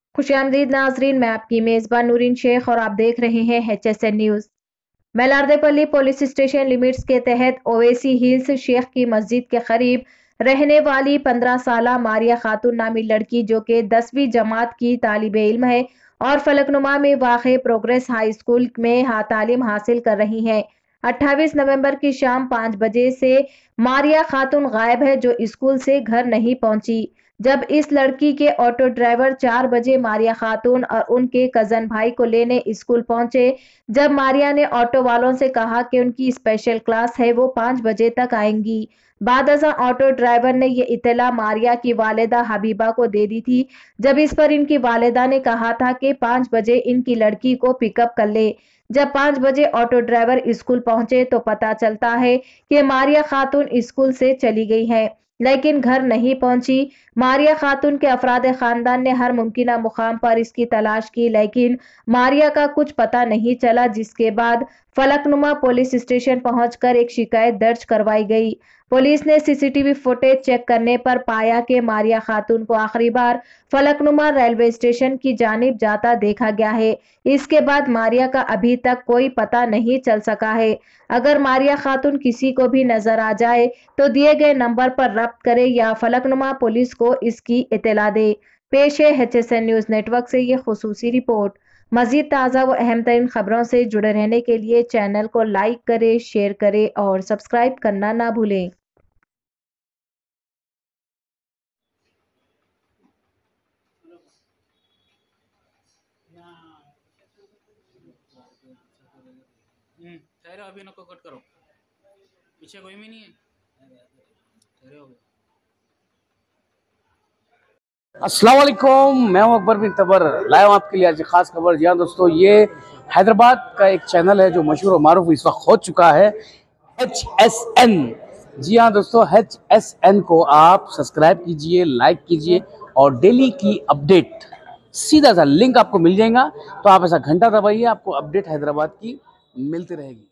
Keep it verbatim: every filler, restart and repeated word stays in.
खुशामदीद नाजरीन, मैं आपकी मेजबान नूरीन शेख और आप देख रहे हैं H S N news. Mailardevpally police station limits के तहत ओवैसी हिल्स शेख की मस्जिद के करीब रहने वाली पंद्रह साल मारिया खातून नामी लड़की जो कि दसवीं जमात की तालिब इल्म है और फलकनुमा में वाक़ प्रोग्रेस हाई स्कूल में हा तालीम हासिल कर रही है। अट्ठाईस नवंबर की शाम पाँच बजे से मारिया खातून गायब है, जो स्कूल से घर नहीं पहुंची। जब इस लड़की के ऑटो ड्राइवर चार बजे मारिया खातून और उनके कजन भाई को लेने स्कूल पहुंचे। जब मारिया ने ऑटो वालों से कहा कि उनकी स्पेशल क्लास है, वो पाँच बजे तक आएंगी। बादशाह ऑटो ड्राइवर ने ये इत्तला मारिया की वालिदा हबीबा को दे दी थी। जब इस पर इनकी वालिदा ने कहा था कि पाँच बजे इनकी लड़की को पिकअप कर ले। जब पाँच बजे ऑटो ड्राइवर स्कूल पहुंचे तो पता चलता है कि मारिया खातून स्कूल से चली गई है, लेकिन घर नहीं पहुंची। मारिया खातून के अफराद खानदान ने हर मुमकिन मुकाम पर इसकी तलाश की, लेकिन मारिया का कुछ पता नहीं चला, जिसके बाद फलकनुमा पुलिस स्टेशन पहुंचकर एक शिकायत दर्ज करवाई गई। पुलिस ने सीसीटीवी फुटेज चेक करने पर पाया कि मारिया खातून को आखिरी बार फलकनुमा रेलवे स्टेशन की जानिब जाता देखा गया है। इसके बाद मारिया का अभी तक कोई पता नहीं चल सका है। अगर मारिया खातून किसी को भी नजर आ जाए तो दिए गए नंबर पर रब्त करे या फलकनुमा पुलिस को इसकी इत्तला दे। पेश है H S N news network से ये खुसूसी रिपोर्ट। मजीद ताज़ा व अहम तरीन खबरों से जुड़े रहने के लिए चैनल को लाइक करें, शेयर करें और सब्सक्राइब करना ना भूलें। ठहरो, अभी नको कट करो, पीछे कोई भी नहीं है। ठहरे हो गए। अस्सलाम वालेकुम, मैं हूं अकबर बिन तबर, लाया हूं आपके लिए आज खास खबर। जी हाँ दोस्तों, ये हैदराबाद का एक चैनल है जो मशहूर और मारूफ इस वक्त हो चुका है, एच एस एन। जी हाँ दोस्तों, एच एस एन को आप सब्सक्राइब कीजिए, लाइक कीजिए और डेली की अपडेट सीधा सा लिंक आपको मिल जाएगा। तो आप ऐसा घंटा दबाइए, आपको अपडेट हैदराबाद की मिलती रहेगी।